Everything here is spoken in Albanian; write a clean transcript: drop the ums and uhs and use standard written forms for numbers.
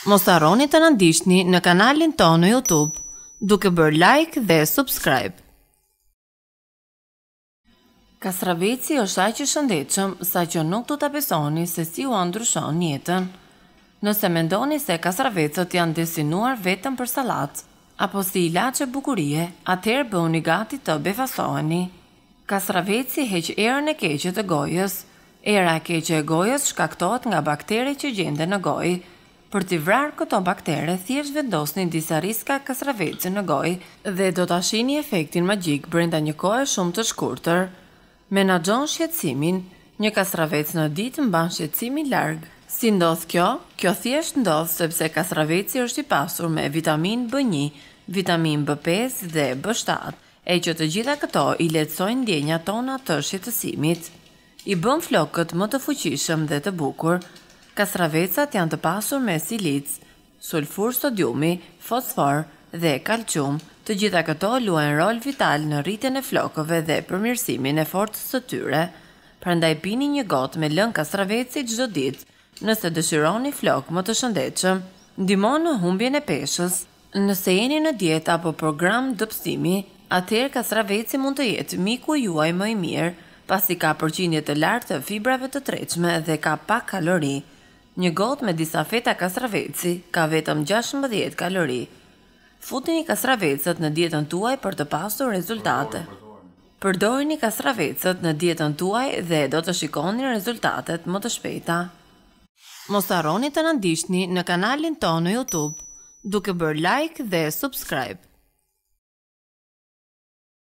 Mos harroni të na ndiqni në kanalin tonë në YouTube, duke bërë like dhe subscribe. Kastraveci është aq i shëndetshëm sa që nuk do ta besoni se si u ndryshon jetën. Nëse mendoni se kastravecët janë destinuar vetëm për sallatë apo si ilaç e bukurie, atëherë bëuni gati të befasoheni. Kastraveci heq erën e keqe të gojës. Era e keqe e gojës shkaktohet nga bakteret që gjenden në gojë. Për t'i vrarë këto baktere, thjesht vendosni disa riska kastraveci në gojë dhe do ta shihni efektin magjik brenda një kohe shumë të shkurtër. Menaxhon shqetësimin. Një kastravec në ditë mban shqetësimin larg. Si ndodh kjo? Kjo thjesht ndodh sepse kastraveci është i pasur me vitamin B1, vitamin B5 dhe B7, e që të gjitha këto i lehtësojnë ndjenjat tona të shqetësimit. I bën flokët më të fuqishëm dhe të bukur. Kastravecat janë të pasur me silic, sulfur sodiumi, fosfor dhe kalcium. Të gjitha këto luajnë rol vital në rritjen e flokëve dhe përmirësimin e forcës së tyre. Prandaj pini një gotë me lëng kastraveci çdo ditë, nëse dëshironi flok më të shëndetshëm. Ndihmon në humbjen e peshës. Nëse jeni në dietë apo program dëpsimi, atëherë kastraveci mund të jetë miku juaj më i mirë, pasi ka përqindje të lartë të fibrave të tretshme dhe ka pak kalori. Një gotë me disa feta kastraveci ka vetëm 16 kalori. Futini kastravecët në dietën tuaj për të pasur rezultate. Përdorini kastravecët në dietën tuaj dhe do të shikoni rezultatet më të shpejta. Mos harroni të na ndiqni në kanalin tonë në YouTube, duke bërë like dhe subscribe.